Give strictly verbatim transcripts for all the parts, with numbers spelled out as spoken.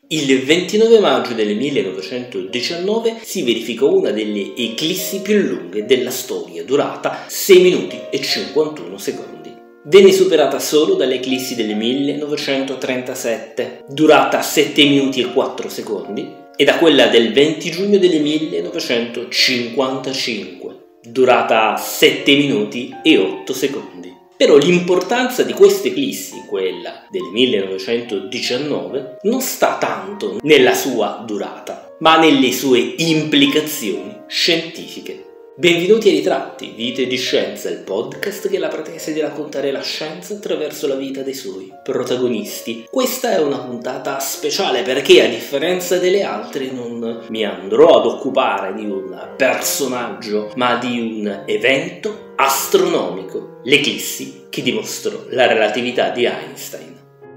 Il ventinove maggio del millenovecentodiciannove si verificò una delle eclissi più lunghe della storia, durata sei minuti e cinquantuno secondi. Venne superata solo dall'eclissi del millenovecentotrentasette, durata sette minuti e quattro secondi, e da quella del venti giugno del millenovecentocinquantacinque, durata sette minuti e otto secondi. Però l'importanza di questa eclissi, quella del millenovecentodiciannove, non sta tanto nella sua durata, ma nelle sue implicazioni scientifiche. Benvenuti ai Ritratti, Vite di Scienza, il podcast che ha la pretesa di raccontare la scienza attraverso la vita dei suoi protagonisti. Questa è una puntata speciale perché, a differenza delle altre, non mi andrò ad occupare di un personaggio, ma di un evento astronomico, l'eclissi che dimostrò la relatività di Einstein.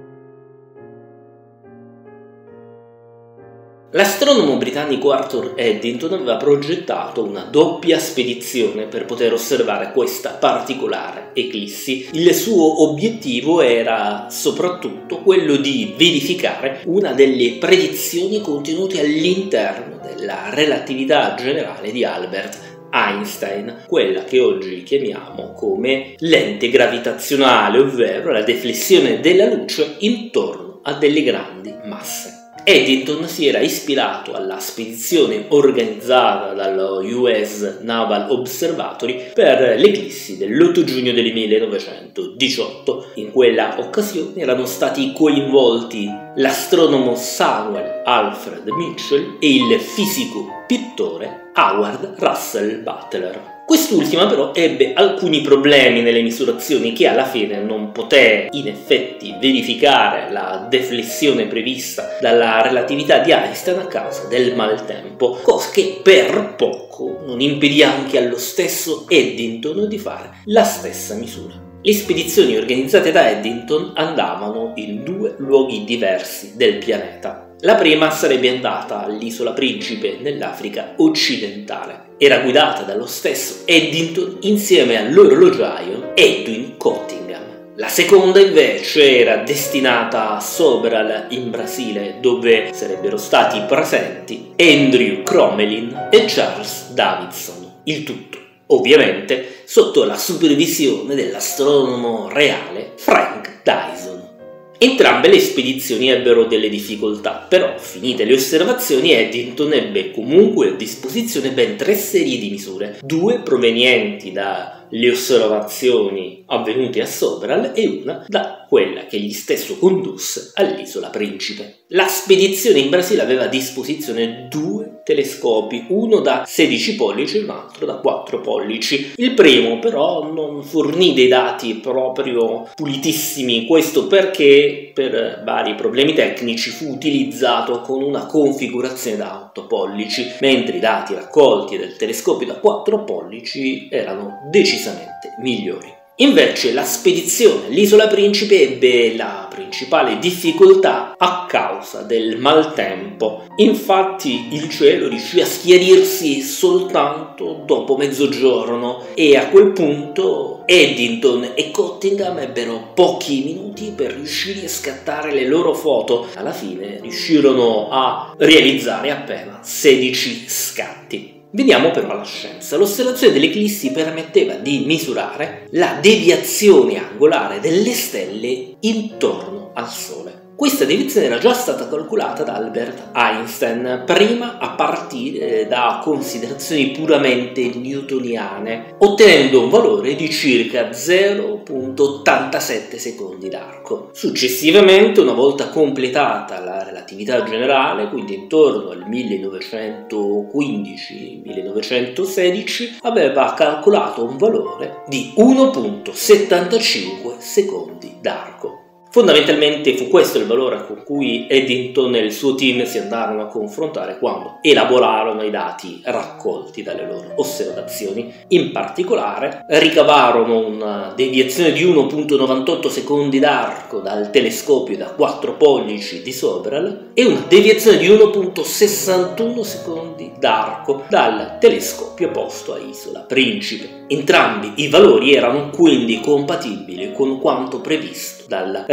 L'astronomo britannico Arthur Eddington aveva progettato una doppia spedizione per poter osservare questa particolare eclissi. Il suo obiettivo era soprattutto quello di verificare una delle predizioni contenute all'interno della relatività generale di Albert Einstein, quella che oggi chiamiamo come lente gravitazionale, ovvero la deflessione della luce intorno a delle grandi masse. Eddington si era ispirato alla spedizione organizzata dallo U S Naval Observatory per l'eclissi dell'otto giugno del millenovecentodiciotto. In quella occasione erano stati coinvolti l'astronomo Samuel Alfred Mitchell e il fisico pittore Howard Russell Butler. Quest'ultima però ebbe alcuni problemi nelle misurazioni, che alla fine non poté in effetti verificare la deflessione prevista dalla relatività di Einstein a causa del maltempo, cosa che per poco non impedì anche allo stesso Eddington di fare la stessa misura. Le spedizioni organizzate da Eddington andavano in due luoghi diversi del pianeta. La prima sarebbe andata all'isola Principe nell'Africa occidentale. Era guidata dallo stesso Eddington insieme all'orologiaio Edwin Cottingham. La seconda invece era destinata a Sobral in Brasile, dove sarebbero stati presenti Andrew Crommelin e Charles Davidson. Il tutto, ovviamente, sotto la supervisione dell'astronomo reale Frank Dyson. Entrambe le spedizioni ebbero delle difficoltà, però, finite le osservazioni, Eddington ebbe comunque a disposizione ben tre serie di misure, due provenienti dalle osservazioni avvenute a Sobral e una da quella che egli stesso condusse all'isola Principe. La spedizione in Brasile aveva a disposizione due telescopi, uno da sedici pollici e un altro da quattro pollici. Il primo però non fornì dei dati proprio pulitissimi, questo perché per vari problemi tecnici fu utilizzato con una configurazione da otto pollici, mentre i dati raccolti dal telescopio da quattro pollici erano decisamente migliori. Invece la spedizione all'isola Principe ebbe la principale difficoltà a causa del maltempo. Infatti il cielo riuscì a schiarirsi soltanto dopo mezzogiorno e a quel punto Eddington e Cottingham ebbero pochi minuti per riuscire a scattare le loro foto. Alla fine riuscirono a realizzare appena sedici scatti. Veniamo però alla scienza. L'osservazione dell'eclissi permetteva di misurare la deviazione angolare delle stelle intorno al Sole. Questa deviazione era già stata calcolata da Albert Einstein, prima a partire da considerazioni puramente newtoniane, ottenendo un valore di circa zero virgola ottantasette secondi d'arco. Successivamente, una volta completata la relatività generale, quindi intorno al millenovecentoquindici millenovecentosedici, aveva calcolato un valore di uno virgola settantacinque secondi d'arco. Fondamentalmente fu questo il valore con cui Eddington e il suo team si andarono a confrontare quando elaborarono i dati raccolti dalle loro osservazioni. In particolare ricavarono una deviazione di uno virgola novantotto secondi d'arco dal telescopio da quattro pollici di Sobral e una deviazione di uno virgola sessantuno secondi d'arco dal telescopio posto a Isola Principe. Entrambi i valori erano quindi compatibili con quanto previsto dalla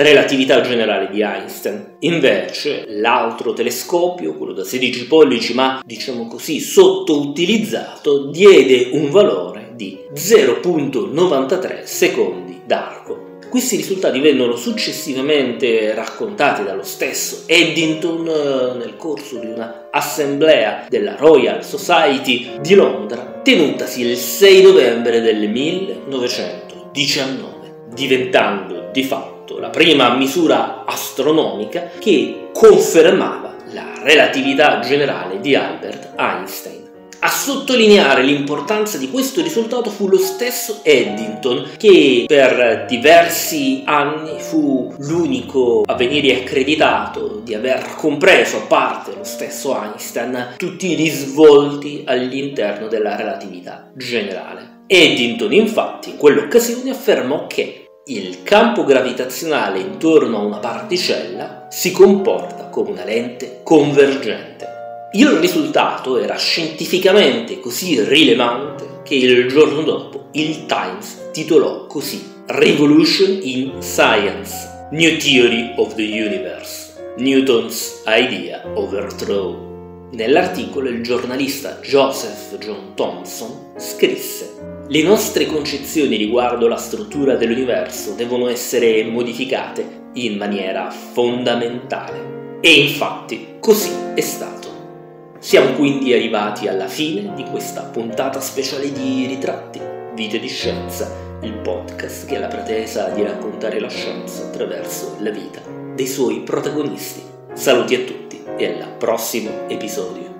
relatività generale di Einstein. Invece l'altro telescopio, quello da sedici pollici ma diciamo così sottoutilizzato, diede un valore di zero virgola novantatré secondi d'arco. Questi risultati vennero successivamente raccontati dallo stesso Eddington nel corso di una assemblea della Royal Society di Londra tenutasi il sei novembre del millenovecentodiciannove, diventando di fatto la prima misura astronomica che confermava la relatività generale di Albert Einstein. A sottolineare l'importanza di questo risultato fu lo stesso Eddington, che per diversi anni fu l'unico a venire accreditato di aver compreso, a parte lo stesso Einstein, tutti i risvolti all'interno della relatività generale. Eddington, infatti, in quell'occasione affermò che il campo gravitazionale intorno a una particella si comporta come una lente convergente. Il risultato era scientificamente così rilevante che il giorno dopo il Times titolò così: Revolution in Science, New Theory of the Universe, Newton's Idea Overthrown. Nell'articolo il giornalista Joseph John Thomson scrisse: le nostre concezioni riguardo la struttura dell'universo devono essere modificate in maniera fondamentale. E infatti così è stato. Siamo quindi arrivati alla fine di questa puntata speciale di Ritratti, Vite di Scienza, il podcast che ha la pretesa di raccontare la scienza attraverso la vita dei suoi protagonisti. Saluti a tutti e al prossimo episodio.